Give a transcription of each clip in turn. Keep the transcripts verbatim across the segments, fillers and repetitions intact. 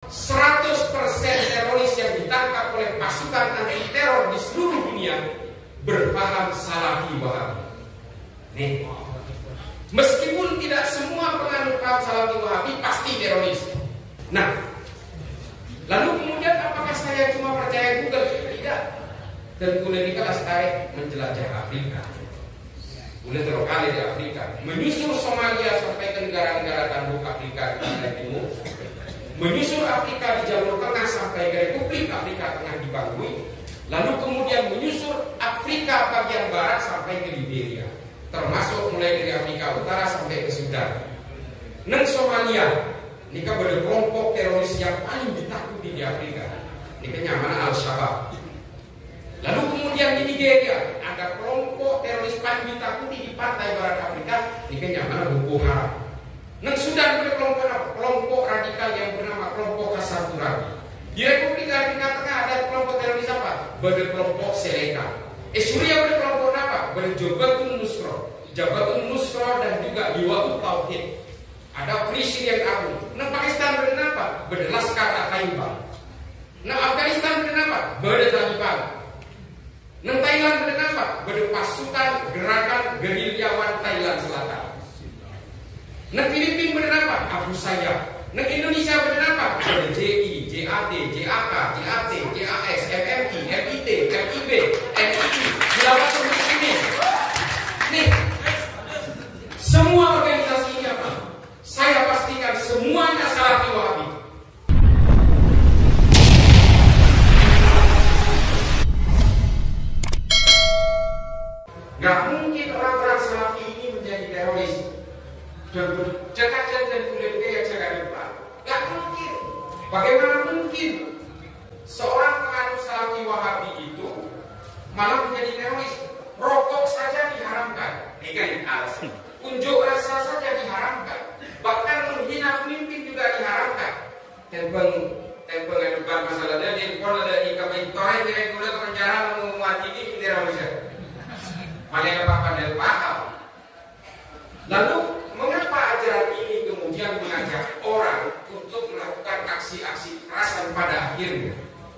seratus persen teroris yang ditangkap oleh pasukan anti teror di seluruh dunia berpaham Salafi Wahabi. Nih, meskipun tidak semua penganut paham Salafi Wahabi pasti teroris. Nah, lalu kemudian apakah saya cuma percaya Google? Tidak. Dan kemudian kita tarik menjelajah Afrika. Kemudian terkali di Afrika, menyusur Somalia sampai ke negara-negara tanduk Afrika di timur, menyusur Afrika di jalur tengah sampai ke Republik Afrika Tengah di Bangui, lalu kemudian menyusur Afrika bagian barat sampai ke Liberia, termasuk mulai dari Afrika Utara sampai ke Sudan. Neng Somalia, ini kan pada kelompok teroris yang paling ditakuti di Afrika, ini kenyamanan Al-Shabaab. Lalu kemudian di Nigeria ada kelompok teroris paling ditakuti di pantai barat Afrika, ini kenyamanan Boko Haram. Neng Sudan ada kelompok apa? Kelompok radikal yang bernama kelompok Kasaturabi. Di Republik Afrika Tengah ada kelompok teroris apa? Pada kelompok Seleka. Eh Suriah ada kelompok apa? Pada Jabhatun Nusra, Jabhatun Nusra dan juga Liwatul Tauhid. Ada Free Syrian Army. Neng Pakistan ada apa? Pada Laskar Taiba. Neng Afghanistan ada apa? Pada Taliban. Neng Thailand bernama berpasukan gerakan gerilyawan Thailand Selatan. Neng Filipina bernama Abu Sayyaf. Neng Indonesia bernama J I, J A D, J A K, J A T, J A S, M M I, M I T, M I B, M I I, Khilafatul Muslimin. Nih, semua organisasi ini apa? Saya pastikan semuanya Salafi Wahabi. Gak mungkin orang-orang Salafi ini menjadi teroris dan berjaga-jaga dan kulit yang jaga depan. Gak mungkin. Bagaimana mungkin seorang penganut Salafi Wahabi itu malah menjadi teroris? Rokok saja diharamkan, ini alasan. Unjuk rasa saja diharamkan, bahkan menghina pemimpin juga diharamkan. Tembang tembang depan masalahnya di pon ada di kabinet dengan kulit penjara menguati ini teroris. Malah apa pandai paham. Lalu mengapa ajaran ini kemudian mengajak orang untuk melakukan aksi-aksi kekerasan pada akhirnya?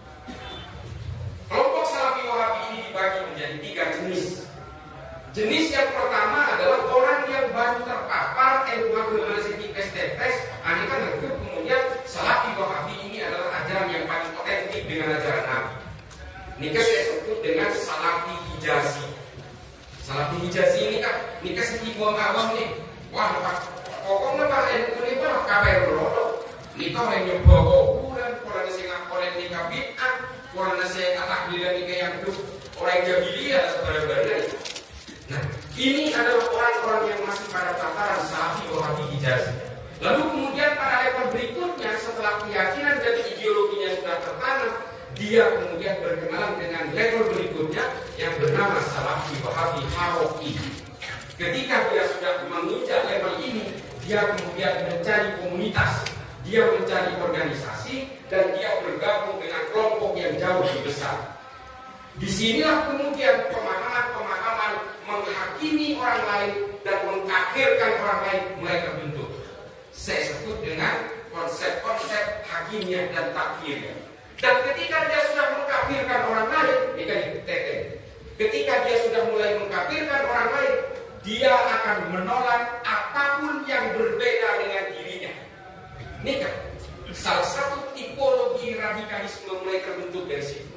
Kelompok Salafi Wahabi ini dibagi menjadi tiga jenis. Jenis yang pertama adalah orang yang baru terpapar ilmu agnostik tes-tes, ini kan kemudian Salafi Wahabi ini adalah ajaran yang paling otentik dengan ajaran Nabi. Ini saya sebut dengan Salafi Hijazi. Salafi Hijazi ini kan, ini kan segi buang awam nih. Wah, pokoknya pak ilmu ini pak kabar berlolo. Nikah yang nyoba bulan, kalau nasi ngakolen nikah bid'ah, kalau nasi atak bila nikah yang tuh orang jahiliyah sebenarnya. Nah, ini adalah orang-orang yang masih pada tataran Salafi Wahabi Hijazi. Lalu kemudian pada level berikutnya setelah keyakinan dan ideologinya sudah tertanam, dia kemudian berkenalan dengan level berikutnya yang bernama Salafi Wahabi Haroki. Ketika dia sudah menginjak level ini, dia kemudian mencari komunitas, dia mencari organisasi, dan dia bergabung dengan kelompok yang jauh lebih besar. Disinilah kemudian pemahaman-pemahaman menghakimi orang lain dan mengkafirkan orang lain mulai terbentuk. Saya sebut dengan konsep-konsep hakimiyah dan takfiriyah. Dan ketika dia sudah mengkafirkan orang lain, ini kan teten. Ketika dia sudah mulai mengkafirkan orang lain, dia akan menolak apapun yang berbeda dengan dirinya. Ini kan salah satu tipologi radikalisme mulai terbentuk dari situ.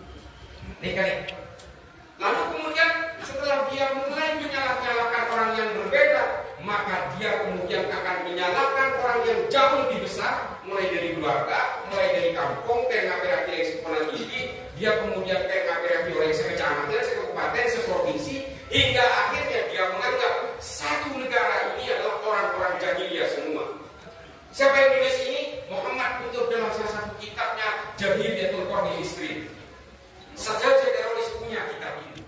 Ini kan. Lalu kemudian setelah dia mulai menyalah-nyalahkan orang yang berbeda, maka dia kemudian akan menyalahkan orang yang jauh lebih besar, mulai dari keluarga, mulai dari kampung, pengaperati yang sekolah tinggi, dia kemudian pengaperati orang yang sekecamatan, sekabupaten, seprovinsi, hingga akhirnya dia menganggap satu negara ini adalah orang-orang jahiliyah semua. Siapa yang menulis ini? Muhammad Kutub dalam salah satu kitabnya Jahiliyatul Qadil Istri. Sajadah teroris punya kitab ini.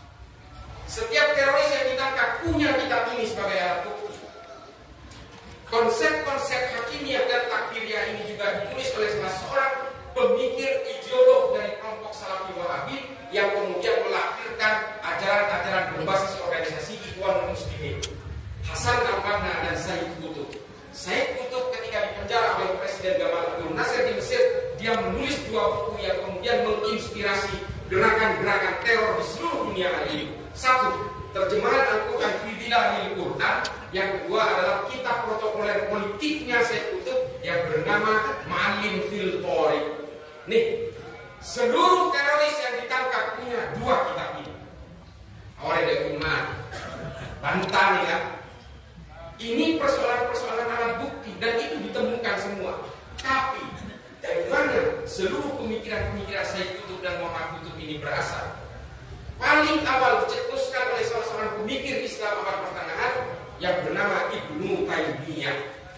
Setiap teroris yang ditangkap punya kitab ini sebagai alat bukti. Konsep-konsep hakimiyah dan takfiriyah dia menulis dua buku yang kemudian menginspirasi gerakan-gerakan teror di seluruh dunia hari ini. Satu, terjemahan Al-Quran fi Dhilal Quran. Yang kedua adalah kitab protokoler politiknya Sayyid Qutb yang bernama Ma'alim fil Thariq. Nih, seluruh teroris yang ditangkap punya dua kitab ini. Oleh Dekumar, bantah nih ya. Ini persoalan-persoalan alat bukti dan itu ditemukan semua. Tapi dari mana seluruh pemikiran-pemikiran Sayyid Qutb dan Muhammad Qutb ini berasal? Paling awal dicetuskan oleh salah seorang pemikir Islam abad pertengahan yang bernama Ibnu Taimiyah.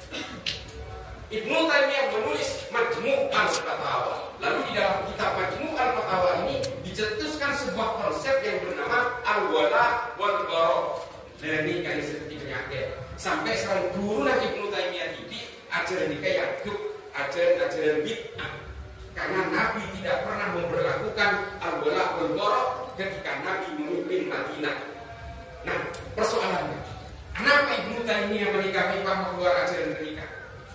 Ibnu Taimiyah menulis Majmu' al-Fatawa. Lalu di dalam kitab Majmu' al-Fatawa ini dicetuskan sebuah konsep yang bernama al-wala wal bara. Dan ini kan seperti penyakit. Sampai sekarang turunan Ibnu Taimiyah ini ajaran ini kayak duk, ajaran-ajaran bid'ah. Karena Nabi tidak pernah memperlakukan al-wala wal bara ketika Nabi memimpin Madinah. Nah, persoalannya, kenapa Ibnu Taimiyah menikahi paham keluar ajaran menikah?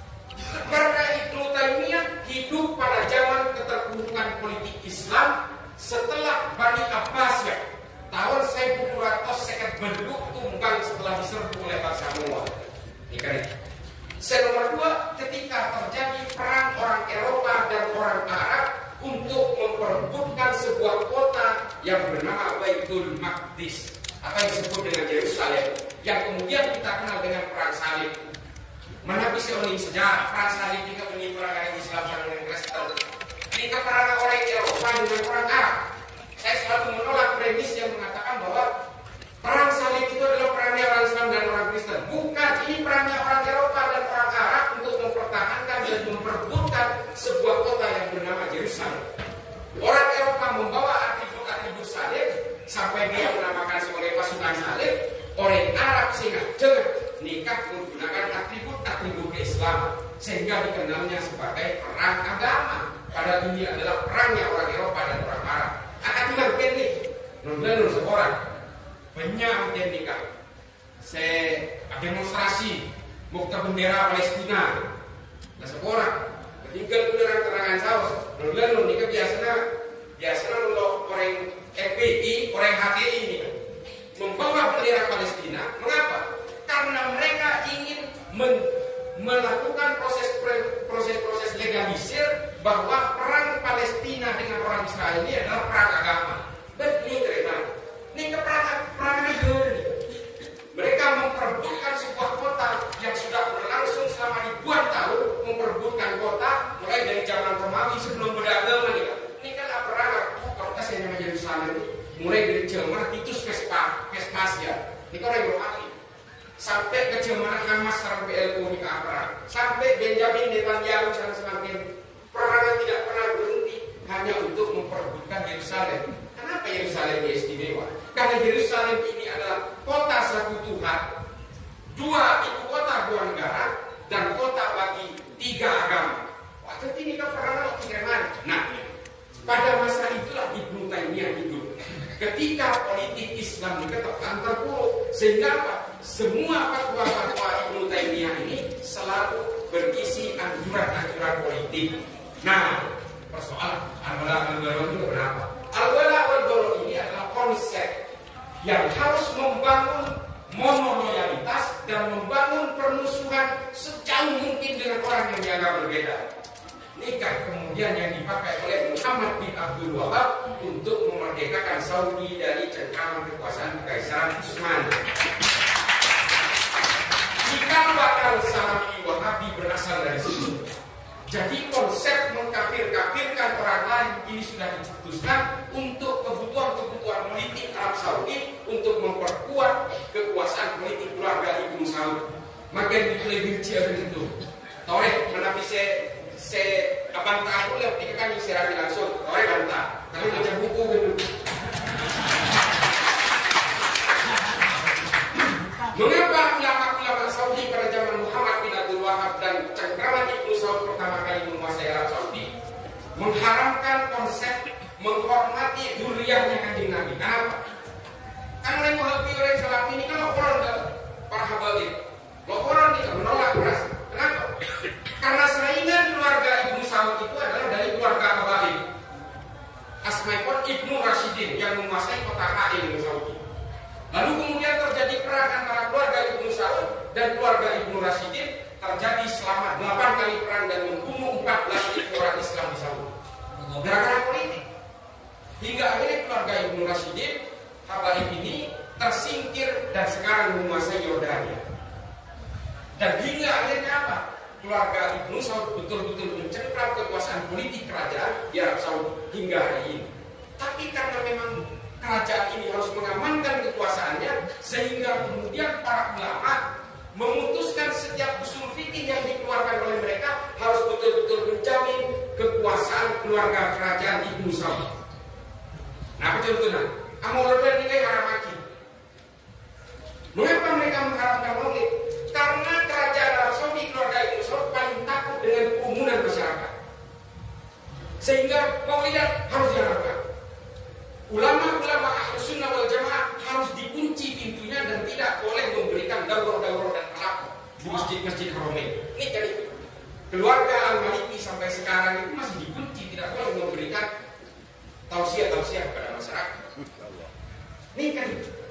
Karena Ibnu Taimiyah hidup pada zaman keterpurukan politik Islam setelah Bani Abbasiyah tahun seribu dua ratus seket bentuk tumbang setelah diserbu oleh bangsa Moa. Ini kan itu. Nomor dua, ketika terjadi perang orang Eropa dan orang Arab untuk memperebutkan sebuah kota yang bernama Baitul Maqdis atau yang disebut dengan Yerusalem, yang kemudian kita kenal dengan perang salib. Mana bisa unik sejarah perang salib jika penyebaran Islam dengan Kristen? Ini keperangan orang Eropa dengan orang Arab. Saya selalu menolak premis yang mengatakan bahwa perang salib itu adalah perangnya orang Islam dan orang Kristen. Bukan, ini perangnya orang Eropa dan orang Arab untuk mempertahankan dan memperebutkan sebuah kota yang bernama Yerusalem. Orang Eropa membawa atribut-atribut salib sampai dia menamakan sebagai pasukan salib. Orang Arab sengaja nikah menggunakan atribut-atribut keislaman sehingga dikenalnya sebagai perang agama. Padahal ini adalah perangnya orang Eropa dan orang Arab. Akan bilang pendek, non seorang banyak yang nikah. Saya demonstrasi mukta bendera Palestina. Nah seorang tinggal beneran terangan saus. Non nikah biasanya biasanya lo orang F P I, orang H T I ini membawa bendera Palestina. Mengapa? Karena mereka ingin men melakukan proses proses-proses legalisir bahwa perang Palestina dengan orang Israel ini adalah perang agama. Dan ini terima. Ini perang perang negara. Mereka memperebutkan sebuah kota yang sudah berlangsung selama ribuan tahun, memperebutkan kota mulai dari zaman Romawi sebelum beragama nih. Ini kan perang kota yang namanya Yerusalem ini mulai dari zaman Titus Vespasian. Ini kan orang Romawi. Sampai ke zaman Hamas sekarang P L O di perang, sampai Benjamin Netanyahu sekarang semakin perang tidak pernah berhenti hanya untuk memperebutkan Yerusalem. Kenapa Yerusalem istimewa? Karena Yerusalem ini adalah kota satu Tuhan, dua ibu kota dua negara, dan kota bagi tiga agama. Waktu ini kan perang kiriman. Nah, pada masa itulah Ibnu Taimiyah hidup. Ketika politik Islam dikatakan terpuruk, sehingga apa? Semua fatwa-fatwa Ibnu Taimiyah ini selalu berisi anjuran-anjuran politik. Nah, persoalan al-wala wal-bara itu berapa? Al-wala wal-bara ini adalah konsep yang harus membangun monoloyalitas dan membangun permusuhan sejauh mungkin dengan orang yang dianggap berbeda. Nikah kemudian yang dipakai oleh Muhammad bin Abdul Wahab untuk memerdekakan Saudi dari cengkraman kekuasaan Kekaisaran Utsman. Jika bakal Salafi Wahabi berasal dari situ. Jadi konsep mengkafir-kafirkan orang lain ini sudah dicetuskan untuk kebutuhan-kebutuhan politik Arab Saudi untuk memperkuat kekuasaan politik keluarga Ibnu Saud. Makin lebih kecil itu. Torek menapi se se abang tak aku lihat tiga kali serami langsung. Torek bantah. Kami baca buku gitu. Mengapa ulama-ulama Saudi pada zaman Muhammad bin Abdul Wahab dan cengkraman Ibnu Saud pertama kali menguasai Arab Saudi mengharamkan konsep menghormati dzurriyyahnya Kanjeng Nabi? Kenapa? Kan orang Wahabi orang Salafi ini kan laporan ke para habaib, laporan tidak menolak keras. Kenapa? Karena saingan keluarga Ibnu Saud itu adalah dari keluarga dan keluarga Ibnu Rashidin terjadi selama delapan kali perang dan membunuh empat belas ribu orang Islam di Saudi. Gara-gara politik. Hingga akhirnya keluarga Ibnu Rashidin, Habaib ini tersingkir dan sekarang menguasai Yordania. Dan hingga akhirnya apa? Keluarga Ibnu Saud betul-betul mencengkram kekuasaan politik kerajaan di Arab Saudi hingga hari ini. Tapi karena memang kerajaan ini harus mengamankan kekuasaannya, sehingga kemudian para ulama memutuskan setiap usul fikih yang dikeluarkan oleh mereka harus betul-betul menjamin kekuasaan keluarga kerajaan Ibnu Saud. Nah, contohnya, Amauladun ini haram lagi. Mengapa mereka mengharamkan maulid? Karena kerajaan Arab Saudi, keluarga Ibnu Saud paling takut dengan kerumunan masyarakat, sehingga maulidan harus diharamkan. Ulama-ulama Ahlus Sunnah wal Jamaah harus dikunci pintunya dan tidak boleh memberikan daurah-daurah dan talaqah di masjid-masjid Haramain. Ini jadi keluarga Al-Maliki sampai sekarang itu masih dikunci, tidak boleh memberikan tausiah-tausiah kepada masyarakat. Ini kan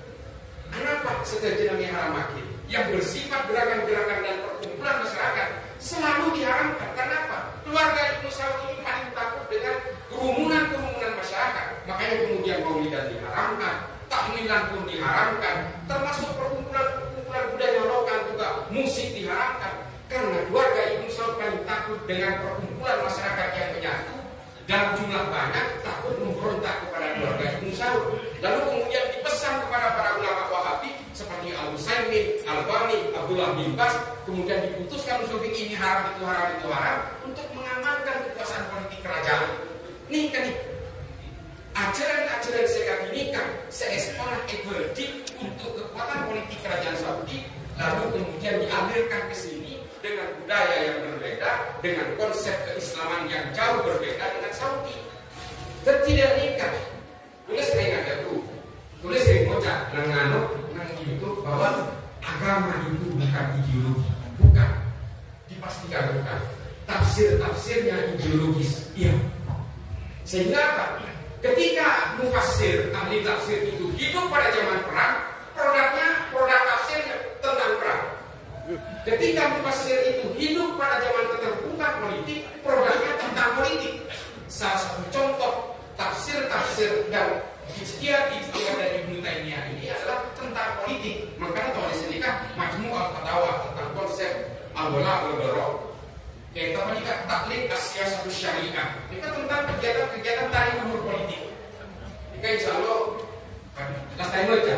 kenapa seterjemahnya haram makin yang bersifat gerakan-gerakan dan perkumpulan masyarakat selalu diharamkan. Kenapa? Keluarga Ibnu Saud ini paling takut dengan kerumunan-kerumunan masyarakat. Makanya kemudian maulidan diharamkan, tahlilan pun diharamkan, termasuk perkumpulan-perkumpulan budaya lokal juga musik diharamkan. Karena keluarga Ibnu Saud paling takut dengan perkumpulan masyarakat yang menyatu dalam jumlah banyak, takut memberontak kepada keluarga Ibnu Saud. Lalu kemudian dipesan kepada para ulama Wahabi seperti Al-Utsaimin, Al-Albani, Abdullah bin Bas, kemudian diputuskan usul fikih ini haram, itu haram, itu haram, untuk mengamankan kekuasaan politik kerajaan. Nih kan nih, ajaran-ajaran sekat ini kan seeskolah ekologik untuk kekuatan politik kerajaan Saudi, lalu kemudian dialirkan ke sini dengan budaya yang berbeda, dengan konsep keislaman yang jauh berbeda dengan Saudi. Dan tidak nikah. Tulis sering ada tuh, tulis sering baca nang nganuk nang YouTube bahwa agama itu bukan ideologi, bukan, dipastikan bukan. Tafsir-tafsirnya ideologis, iya. Sehingga apa? Ketika mufassir, ahli tafsir itu hidup pada zaman perang, produknya, produk tafsirnya tentang perang. Ketika mufassir itu hidup pada zaman keterbukaan politik, produknya tentang politik. Salah satu contoh tafsir-tafsir dan ijtihad-ijtihad dari Ibnu Taimiyah ini adalah tentang politik. Makanya kalau di sini kan Majmu' al-Fatawa tentang konsep al-wala wal-bara. Kayak tadi kan taklid as-siyasah syariah. Ini kan tentang kegiatan-kegiatan tarik umur politik. Ini kan insya Allah last time aja.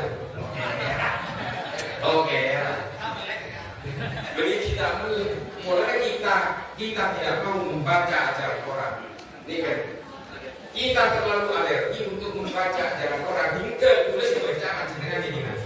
Oke. Jadi kita mulai kita kita tidak mau membaca ajaran Quran. Ini kan kita terlalu alergi untuk membaca ajaran Quran. Hingga tulis bacaan jenengan ini nanti.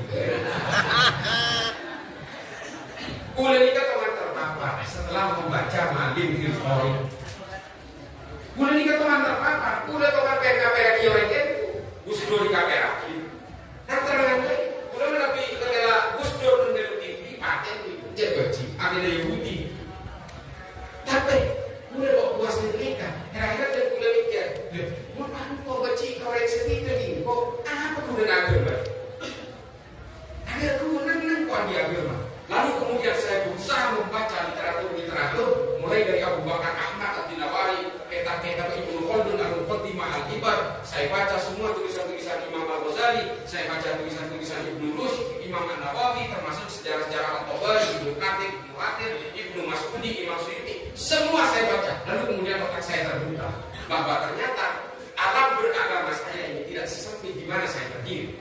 Kuliah ini kan teman terpapar setelah membaca Malim fil Qawaid. Kuliah ini kan teman terpapar. Kuliah teman P K P R I itu Gus Dur di K P R I. Dan terang kuliah lebih kelela Gus Dur menurut T V paten itu jadi ada Yahudi. Tapi kuliah kok puas mereka. Kira-kira dia kuliah mikir, mau kok baca koreksi itu nih? Kok apa kuliah agama? Ada kuliah nang kok di agama. Lalu kemudian saya berusaha membaca literatur-literatur mulai dari Abu Bakar Ahmad Ad-Dinawari, kitab-kitab Ibnu Khaldun, Al-Muqaddimah Al-Kibar. Saya baca semua tulisan-tulisan Imam Al-Ghazali, saya baca tulisan-tulisan Ibnu Rushd, Imam An-Nawawi, termasuk sejarah-sejarah Al-Tabari, Ibnu Katsir, Ibnu Athir, Ibnu Mas'udi, Imam Suyuti. Semua saya baca. Lalu kemudian otak saya terbuka bahwa ternyata alam beragama saya ini tidak sesempit di mana saya berdiri.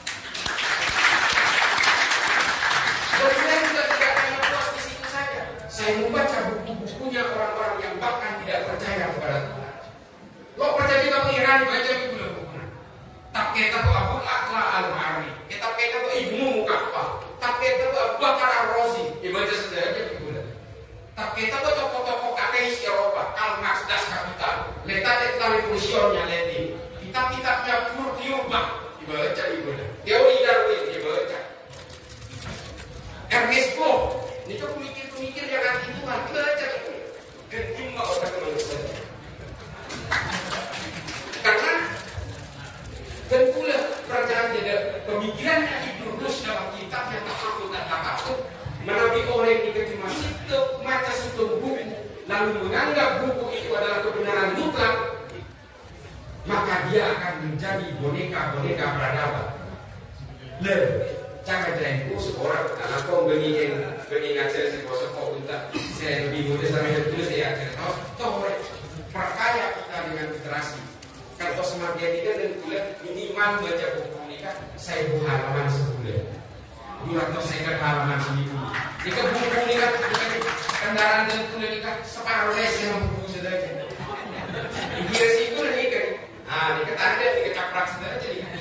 Dan saya juga tidak hanya puas di situ saja. Saya membaca buku-bukunya orang-orang yang bahkan tidak percaya kepada Tuhan. Kok percaya kita Iran baca buku-bukunya? Tak kita tuh Abu Aqla Al-Ma'ari, kita kita tuh Ibnu Mukaffah, tak kita tuh Abu Bakar Ar-Razi, dibaca sejarahnya bukunya. Tak kita tuh tokoh-tokoh ateis Eropa, Karl Marx, Das Kapital, L'État et la Révolution-nya Lenin, kitab-kitabnya Furtjomba, dibaca ibunya. Teori Darwin dibaca. Ernest Bloch, ini tuh pemikir-pemikir yang anti Tuhan, kita baca itu. Dan cuma orang manusia. Karena dan pula perjalanan jadi pemikiran Ibnu Rushd dalam kitabnya Tahafut dan Takasub menjadi boneka-boneka peradaban. Le, jangan jangan seorang anak kau beli yang beli ngajar si bos kau minta saya lebih muda sampai dulu saya ajar tahu tahu perkaya kita dengan literasi. Kalau semakin kita dan kuliah minimal baca buku ini kan saya buku halaman sebulan. Dua atau saya kan halaman seminggu. Jika buku ini kan kendaraan dan kuliah ini kan separuh les yang buku sudah aja. Ini resiko dan ini kan. Ah, ini ketanda, ini kecaprak sudah aja ini.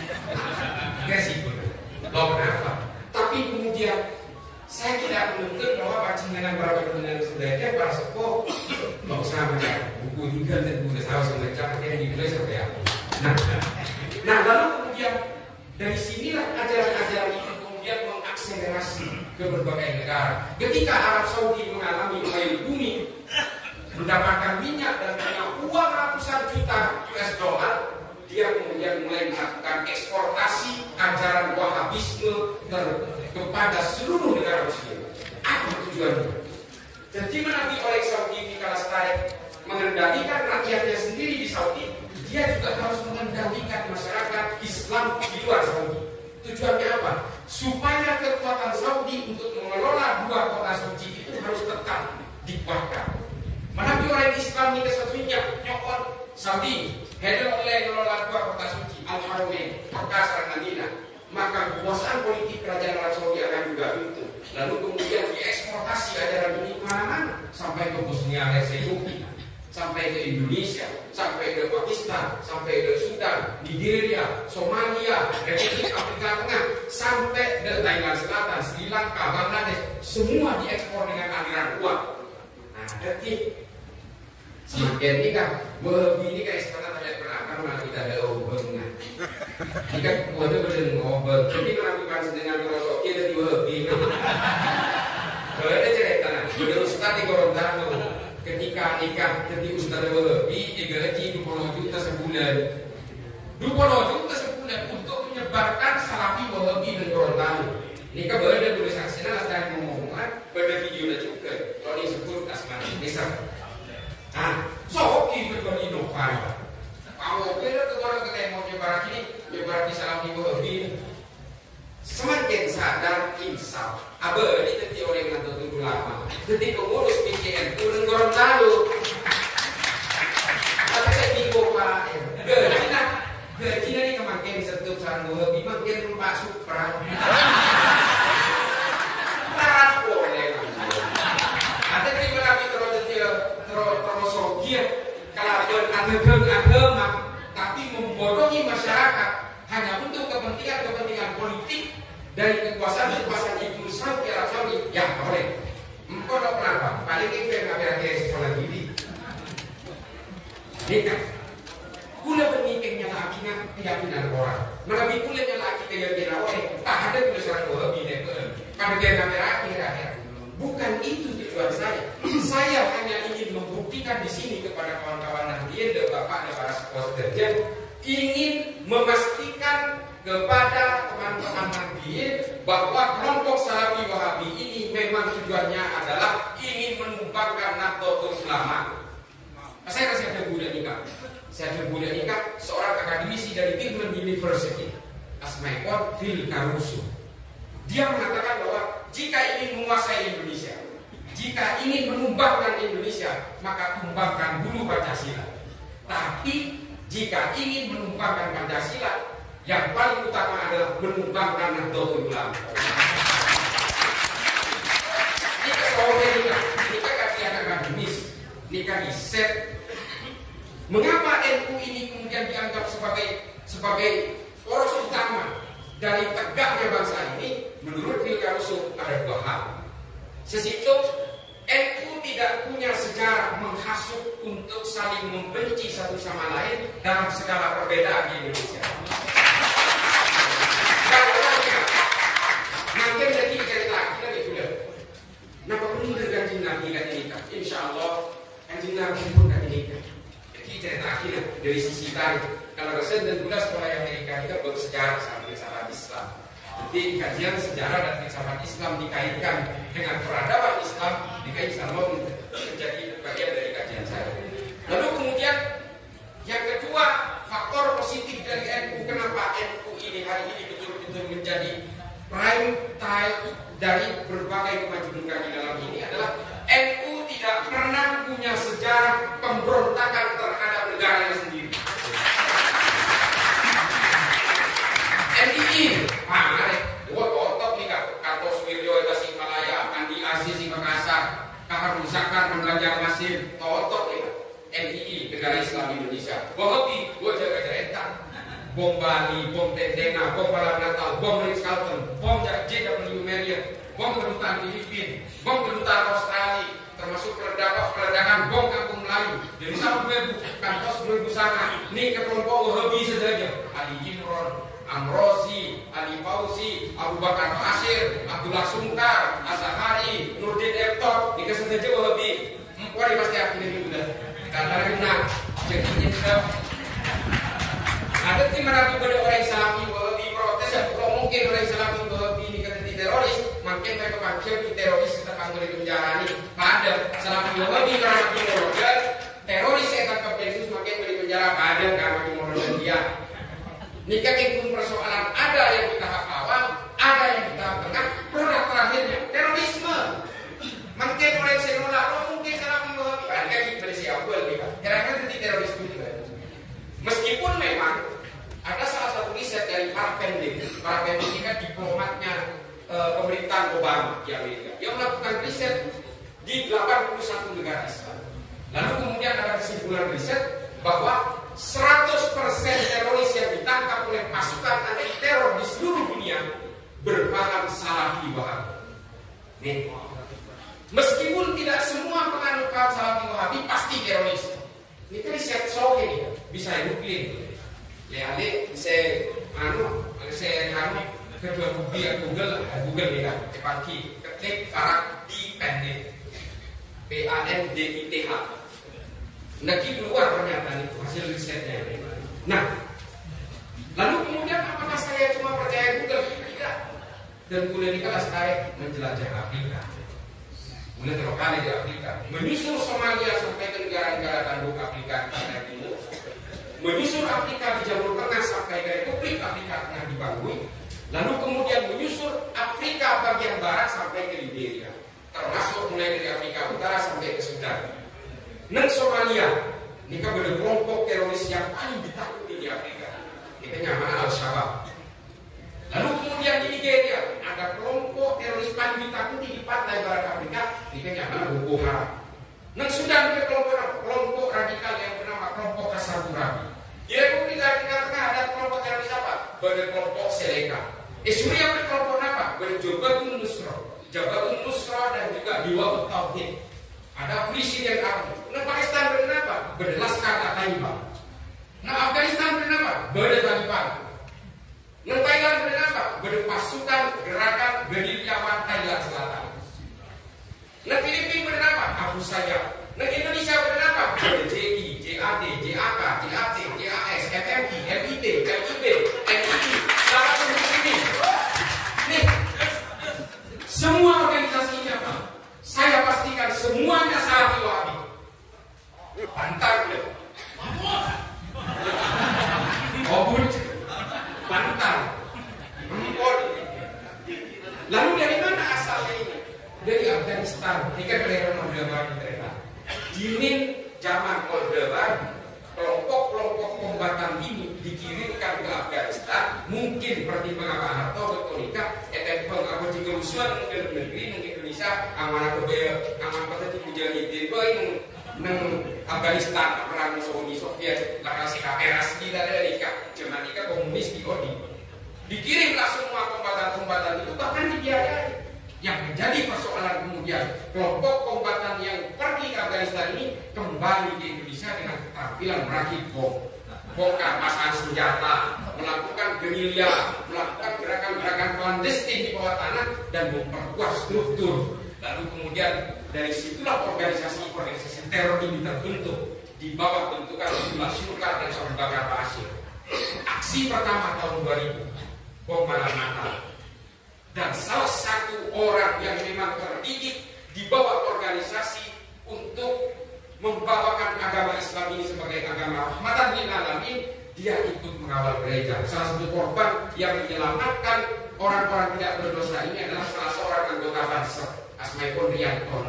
Resiko. Loh kenapa? Tapi kemudian saya tidak menuntut bahwa pancingan para penulis sebenarnya para sepuh nggak usah baca buku tinggal dan buku saya harus membaca akhirnya ditulis sampai apa. Nah, nah lalu kemudian dari sinilah ajaran-ajaran itu kemudian mengakselerasi ke berbagai negara. Ketika Arab Saudi mengalami oil booming, mendapatkan minyak dan punya uang ratusan juta U S dollar, dia kemudian mulai melakukan eksportasi ajaran Wahabisme kepada seluruh negara Muslim. Apa tujuannya? Jadi menanti oleh Saudi Mika Lestari mengendalikan rakyatnya sendiri di Saudi, dia juga harus mengendalikan masyarakat Islam di luar Saudi. Tujuannya apa? Supaya kekuatan Saudi untuk mengelola dua kota suci itu harus tetap dikuatkan. Menanti orang Islam Mika satunya nyokot Saudi Hedel oleh mengelola dua kota suci Al-Haramain, Mekah dan Madinah, maka kekuasaan politik kerajaan Arab Saudi akan juga runtuh. Lalu kemudian dieksportasi ajaran ini kemana-mana, sampai ke Bosnia Herzegovina, sampai ke Indonesia, sampai ke Pakistan, sampai ke Sudan, Nigeria, Somalia, Republik Afrika Tengah, sampai ke Thailand Selatan, Sri Lanka, Bangladesh, semua diekspor dengan aliran uang. Nah, jadi semakin ini kan, begini kan sekarang tidak pernah karena kita ada hubungan. Jika kita berdeng ngobrol, jadi melakukan dengan merosok kita di begini. Kalau ada cerita, ada ustaz di Gorontalo, ketika nikah jadi ustaz Wahabi, digaji dua puluh juta sebulan, dua puluh juta sebulan untuk menyebarkan salafi Wahabi di Gorontalo. Nikah berada tulis aksinya dan ngomongan, pada videonya juga. Kalau disebut asmani, misal. Nah, so oke berdua inovasi. Kalau kita tuh orang kita mau nyebar ini, nyebar di salafi Wahabi, semakin sadar insaf. Abah ini tadi orang yang nonton dulu lama. Jadi pengurus P C N turun Gorontalo. Tapi saya bingung pak. Gajinya, gajinya ini kemakin satu sarang Wahabi, makin Pak Supra. Tarat boleh. Ada di mana terus dia terus terus sogia. Kalau ada agama, tapi membodohi masyarakat hanya untuk kepentingan-kepentingan politik dari kekuasaan-kekuasaan itu sampai Arab Saudi, ya boleh. Engkau tak kenapa? Paling itu yang akhir-akhir sekolah gini. Nikah. Kula bernikahnya lakinya keyakinan orang. Melebih kulanya laki keyakinan orang. Tak ada tulisan Wahabi dan pada dia akhir-akhir. Bukan itu tujuan saya. Saya hanya ingin membuktikan di sini kepada kawan-kawan Nahdien dan bapak dan para sekjen, ingin memastikan kepada teman-teman Nahdien bahwa kelompok Salafi Wahabi ini memang tujuannya adalah ingin menumbangkan Nahdlatul Ulama. Saya kasih ada budak nikah. Saya ada budak nikah seorang akademisi dari Birmingham University, Asmaikon Phil Caruso. Dia mengatakan bahwa jika ingin menguasai Indonesia, jika ingin menumbangkan Indonesia, maka tumbangkan dulu Pancasila. Tapi jika ingin menumbangkan Pancasila, yang paling utama adalah menumbangkan Nahdlatul Ulama. Jika seorang nikah, nikah kajian akademis, nikah di set. Mengapa N U ini kemudian dianggap sebagai sebagai poros utama dari tegaknya bangsa ini? Menurut Phil Caruso ada dua hal. Sesitu N U tidak punya sejarah menghasut untuk saling membenci satu sama lain dalam segala perbedaan di Indonesia. Karenanya, nanti jadi cerita kita sudah. Napa perlu ganjing Nabi kan nikah? Insya Allah ganjing Nabi pun kan nikah. Jadi cerita kita dari sisi tarik. Kalau Rasul dan Buddha sekolah yang Amerika itu bersejarah sama filsafat Islam. Jadi kajian sejarah dan filsafat Islam dikaitkan dengan peradaban Islam, dikaitkan menjadi bagian dari kajian saya. Lalu kemudian yang kedua, faktor positif dari N Islam Indonesia. Wahabi, gua jaga jaretan. Bom Bali, bom Tentena, bom Malam Natal, bom Ritz-Carlton, bom J W Marriott, bom kedutaan Filipina, bom kedutaan Australia, termasuk peledakan bom Kampung Melayu. Dari tahun dua ribu, kantos dua ribu sana, ini ke kelompok Wahabi saja. Ali Imron, Amrozi, Ali Fauzi, Abu Bakar Basir, Abdullah Sungkar, Azhari, Nurdin Eptok, ini saja Wahabi. Mari pasti aku ini sudah karena jadinya tidak ada tim mana pada orang Salafi Wahabi protes ya. Kalau mungkin orang Salafi Wahabi ini kena teroris, makin mereka pakai di teroris kita panggil di penjara ini. Pada Salafi Wahabi karena timur teroris saya tangkap Yesus makin di penjara pada karena timur dia. Nikah itu persoalan ada yang di tahap awal, ada yang di tahap tengah, produk terakhirnya terorisme. Makin orang senolak, oh mungkin Salafi Wahabi, ada yang berisi awal kita. Kira-kira nanti teroris itu juga. Meskipun memang ada salah satu riset dari para pendek, para pendek ini kan diplomatnya e, pemerintahan Obama di Amerika, yang melakukan riset di delapan puluh satu negara Islam. Lalu kemudian ada kesimpulan riset bahwa seratus persen teroris yang ditangkap oleh pasukan anti teror di seluruh dunia berpaham Salafi Wahabi. Nih, meskipun tidak semua penganut paham Salafi Wahabi pasti teroris. Ini kan riset soal ini bisa nuklir. Ya, ini saya anu, saya anu kedua Google, Google, Google ya, cepaki, ketik Farag di pendek, P A N D I T H. Nanti keluar pernyataan itu hasil risetnya. Nah, lalu kemudian apakah saya cuma percaya Google? Tidak. Dan kuliah di kelas saya menjelajah Afrika. Mulai terlokali di Afrika, menyusul Somalia sampai ke negara-negara tanduk Afrika Tengah Timur, menyusul Afrika di Jalur Tengah sampai ke Republik Afrika Tengah di Bangui, lalu kemudian menyusul Afrika bagian barat sampai ke Liberia, termasuk mulai dari Afrika Utara sampai ke Sudan. Dan Somalia, ini kan ada kelompok teroris yang paling ditakuti di Afrika, ini namanya Al-Shabaab. Lalu kemudian di Nigeria ada kelompok teroris paling ditakuti di pantai barat Afrika, ini namanya Boko Haram. Dan Sudan ada kelompok kelompok radikal yang bernama kelompok Kasaburabi. Di Republik Afrika Tengah ada kelompok teroris apa? Pada kelompok Seleka. Eh Suriah ada kelompok apa? Pada Jabhatun Nusra, Jabhatun Nusra dan juga Diwa'ut Tauhid. Ada Free Syrian Army. Nah Pakistan berapa? Pada Laskar Taiba. Nah Afghanistan berapa? Pada Taliban. Nah Thailand berapa? Pada pasukan gerakan gerilyawan Thailand Selatan. Nah Filipina berapa? Abu Sayyaf. Nah Indonesia berapa? Pada J I, J A D, J A K, J A C, J A S, F M I, M I T, M I B, M I I, salah satu ini. Nih, semua organisasi ini apa? Saya pastikan semuanya Salafi Wahabi. Bantar beliau. Obun, bantar. Lalu dari mana asalnya ini? Dari Afghanistan. Ini kan daerah Orde Baru daerah. Dinin zaman Orde Baru, kelompok-kelompok kombatan ini dikirimkan ke Afghanistan. Mungkin pertimbangan Pak Harto berkomunikasi, etem pengapa di kerusuhan mungkin negeri mungkin Indonesia amanah kebaya aman pada di mujahidin boy neng Afghanistan perang Uni Soviet lakasi kaperas kita dari zaman ini komunis di Odi. Dikirimlah semua kombatan-kombatan itu bahkan dibiayai. Yang menjadi persoalan kemudian kelompok kombatan yang pergi ke Afghanistan ini kembali ke Indonesia dengan keterampilan merakit bom, bongkar pasang senjata, melakukan gerilya, melakukan gerakan-gerakan clandestin di bawah tanah dan memperkuat struktur. Lalu kemudian dari situlah organisasi-organisasi teror ini terbentuk di bawah bentukan Abdullah Sungkar dan Abu Bakar Basir. Aksi pertama tahun dua ribu, bom malam Natal. Dan salah satu orang yang memang terdidik di bawah organisasi untuk membawakan agama Islam ini sebagai agama rahmatan lil alamin, dia ikut mengawal gereja. Salah satu korban yang menyelamatkan orang-orang tidak berdosa ini adalah salah seorang anggota Banser, Asmaipun Rianto.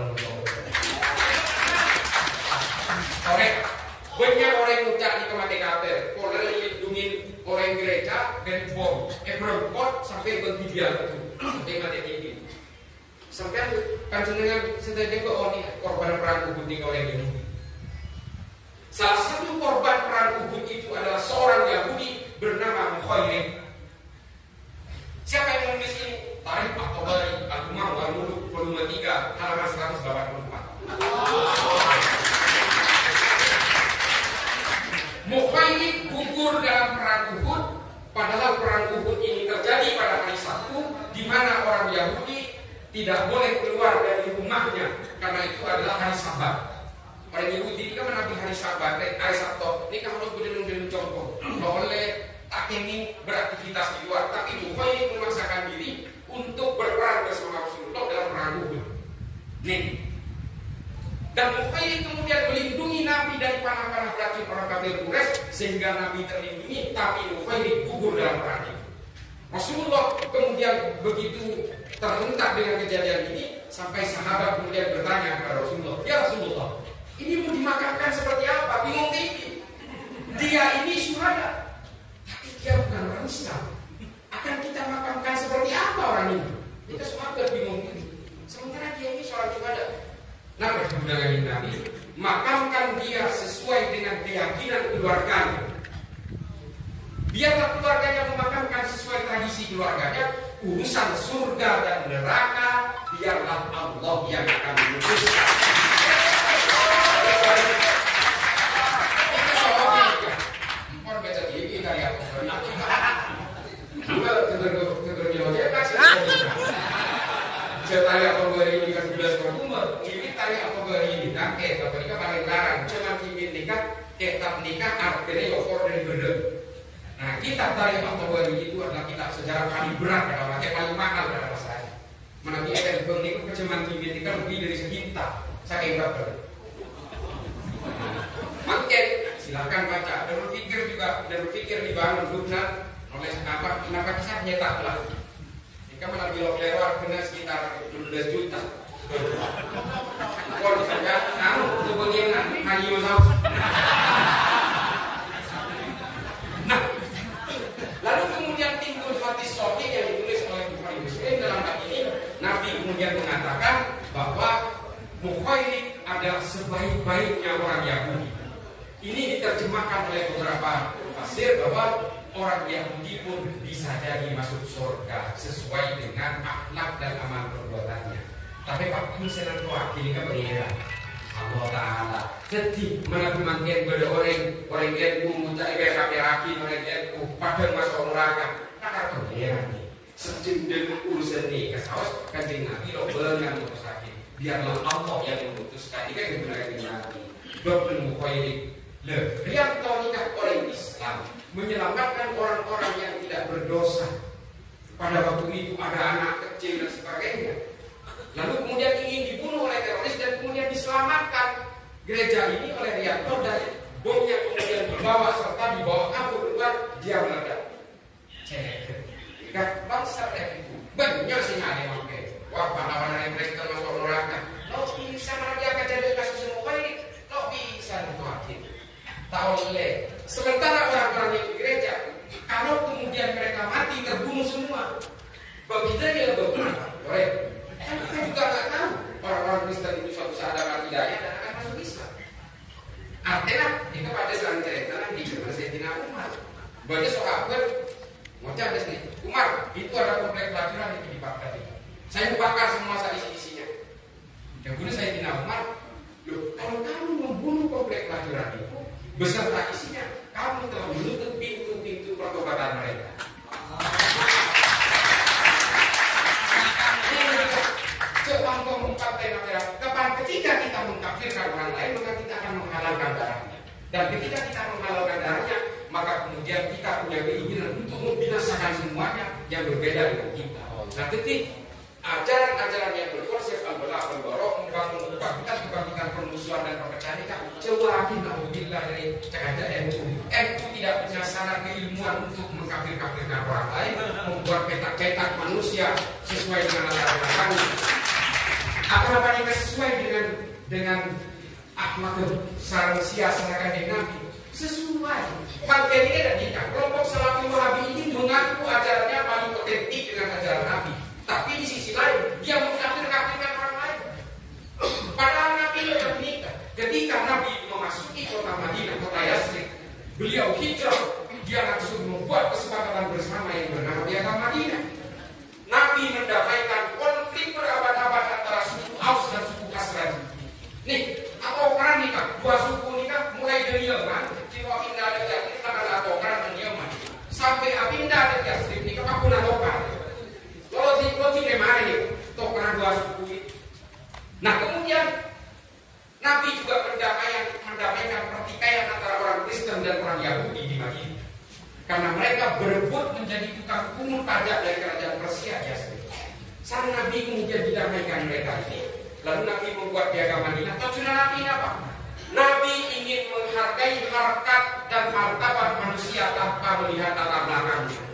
Oleh banyak orang ngucap di kematekater, kalau lindungin orang gereja dari bom, eh berempot sampai bertiga itu. Sampai mati tinggi. Sampai panjenengan sedaya ke oni korban perang Ubud oleh ini. Salah satu korban Mukhailid gugur dalam perang Uhud, padahal perang Uhud ini terjadi pada hari Sabtu, di mana orang Yahudi tidak boleh keluar dari rumahnya karena itu adalah hari Sabat. Orang Yahudi ini kan menaati hari Sabat, hari Sabtu. Ini kan harus berdiri-diri contoh. Tidak boleh tak ini beraktivitas di luar. Tapi Mukhailid memaksakan diri untuk berperang bersama Rasulullah dalam perang Uhud. Nih. Dan Mukhailid kemudian melindungi Nabi dari panah-panah beracun orang kafir Quraisy sehingga Nabi terlindungi, tapi Mukhailid gugur dalam perang itu. Rasulullah kemudian begitu terhentak dengan kejadian ini sampai sahabat kemudian bertanya kepada Rasulullah, "Ya Rasulullah, ini mau dimakamkan seperti apa? Bingung tinggi. Dia ini syuhada, tapi dia bukan orang Islam. Akan kita makamkan seperti apa orang ini?" Kita sahabat bingung tinggi. Sementara dia ini seorang syuhada. Nah, perkembangan Nabi, makamkan dia sesuai dengan keyakinan keluarganya. Biarlah keluarganya memakamkan sesuai tradisi keluarganya. Urusan surga dan neraka biarlah Allah yang akan memutuskan. Kita soalnya orang baca T V dari apa? Dua keterjemah dia kasih. Saya apa hari ini kan sebelas Oktober. Ini tanya apa hari ini? Oke, tapi ini paling larang. Cuma kimin nikah, kitab nikah artinya yokor dan gede. Nah, kitab Tarikh At-Tabari itu adalah kitab sejarah paling berat dalam arti paling mahal pada masanya. Menanti akan bernikah kecuman dimintikan lebih dari sejuta. Saya ingat betul. Makin silakan baca. Dan berpikir juga, dan berpikir dibangun benar oleh apa? Kenapa kisah nyetak lah. Jika menanti lo lewat kena sekitar dua belas juta. Kalau saja, kamu untuk bagian haji masuk. Nah. Lalu kemudian timbul hadis sahih yang ditulis oleh Bukhari Muslim. Dalam hal ini Nabi kemudian mengatakan bahwa Mukhailid adalah sebaik-baiknya orang Yahudi. Ini diterjemahkan oleh beberapa tafsir bahwa orang Yahudi pun bisa jadi masuk surga sesuai dengan akhlak dan amal perbuatannya. Tapi Pak Kusenan ini kan berbeda. Allah Ta'ala jadi mana kemangkian pada orang orang ilmu mencari kaki orang ilmu padahal masuk neraka nakar pengeran nih sejendel urusan nih kesawas kanjeng Nabi lo benar untuk sakit biarlah Allah yang memutuskan ini kan yang benar yang Nabi Babel Mukhailid le yang tahu nikah orang Islam menyelamatkan orang-orang yang tidak berdosa pada waktu itu ada anak kecil dan sebagainya. Lalu kemudian ingin dibunuh oleh teroris dan kemudian diselamatkan gereja ini oleh reaktor dan bomnya kemudian dibawa serta dibawa kabur keluar dia meledak. Cek, kan bangsa itu banyak sih ada yang pakai. Wah pahlawan mereka masuk neraka. Lo bisa lagi akan jadi kasus semua ini. Lo bisa mengakui. Tahu le. Sementara orang-orang yang di gereja, kalau kemudian mereka mati terbunuh semua, begitu dia beberapa. Baik. Kan kita juga nggak tahu orang-orang Kristen itu suatu saat akan hidayah dan akan masuk Islam. Artinya kita pada sekarang cerita di zaman Sayyidina Umar. Baca sahabat, mau cakap nih, Umar itu ada komplek pelacuran itu di Baghdad. Saya bakar semua saat isi-isinya. Yang guna Sayyidina Umar, loh kalau kamu membunuh komplek pelacuran itu beserta isinya, kamu telah menutup pintu-pintu pertobatan mereka. Kapan ketika kita mengkafirkan orang lain, maka kita akan menghalalkan darahnya. Dan ketika kita menghalalkan darahnya, maka kemudian kita punya keinginan untuk membinasakan semuanya yang berbeda dengan kita. Nah, ketika ajaran-ajaran yang berkonsep al-balah al-barok membangun kebangkitan, kebangkitan permusuhan dan perpecahan kita jauhi naudzubillah dari cakap N U. N U tidak punya sana keilmuan untuk mengkafir-kafirkan orang lain, membuat petak-petak manusia sesuai dengan ajaran kami. Apa-apa yang sesuai dengan dengan akhlak sarang siasat dengan Nabi sesuai. Bagian ini dan nikah. Kelompok Salafi Wahabi ini mengaku ajarannya paling otentik dengan ajaran Nabi. Tapi di sisi lain dia mengkafir-kafirkan orang lain. Padahal Nabi sudah menikah. Ketika Nabi memasuki kota Madinah, kota Yasrib, beliau hijrah. Dia langsung membuat kesepakatan bersama yang bernama Piagam Madinah. Nabi mendamaikan konflik berabad-abad antara suku Aus dan suku Khazraj. Nih, apa orang nikah? Dua suku nikah mulai dari Yaman, Cina, India, Nah kemudian Nabi juga mendamaikan, mendamaikan pertikaian antara orang Kristen dan orang Yahudi di Madinah. Karena mereka berebut menjadi tukang pungut pajak dari kerajaan Persia. Ya, sang Nabi kemudian didamaikan mereka ini. Lalu Nabi membuat piagam Madinah. Tujuan Nabi ini apa? Nabi ingin menghargai harkat dan martabat manusia tanpa melihat latar belakangnya.